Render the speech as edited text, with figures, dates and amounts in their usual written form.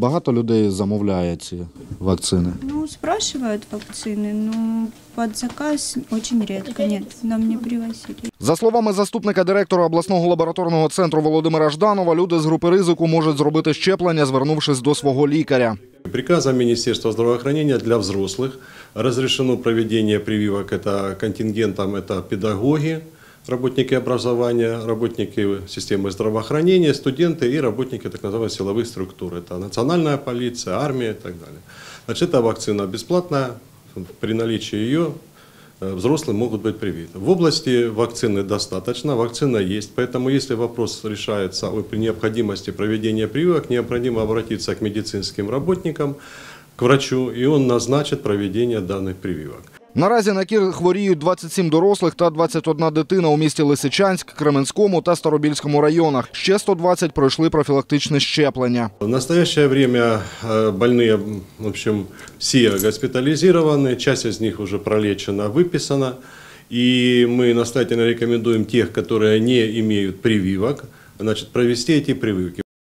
Багато людей замовляє ці вакцини. Ну, спрашивают вакцины, но под заказ очень редко. Нет, нам не привозили. За словами заступника директора обласного лабораторного центру Володимира Жданова, люди з групи ризику можуть зробити щеплення, звернувшись до свого лікаря. Приказом Министерства здравоохранения для взрослых разрешено проведение прививок контингентам, это педагоги, работники образования, работники системы здравоохранения, студенты и работники так называемых силовых структур. Это национальная полиция, армия и так далее. Значит, эта вакцина бесплатная, при наличии ее взрослые могут быть привиты. В области вакцины достаточно, вакцина есть, поэтому если вопрос решается при необходимости проведения прививок, необходимо обратиться к медицинским работникам, к врачу, и он назначит проведение данных прививок. Наразі на кір хворіють 27 дорослих та 21 дитина у місті Лисичанськ, Кременському та Старобільському районах. Ще 120 пройшли профілактичне щеплення. В настоящее время больные, в общем, все госпитализированы, часть из них уже пролечена, выписана. И мы настоятельно рекомендуем тех, которые не имеют прививок, значит, провести эти прививки.